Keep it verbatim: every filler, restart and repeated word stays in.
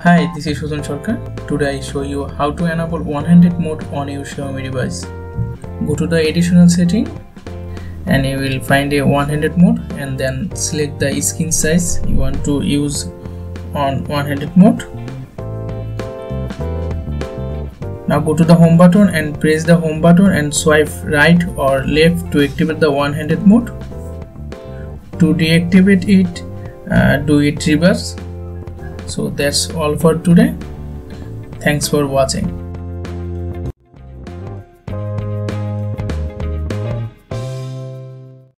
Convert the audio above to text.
Hi, this is Sujan Sarker. Today I show you how to enable one-handed mode on your Xiaomi device. Go to the additional setting and you will find a one-handed mode and then select the screen size you want to use on one-handed mode. Now go to the home button and press the home button and swipe right or left to activate the one-handed mode. To deactivate it, uh, do it reverse. So that's all for today. Thanks for watching.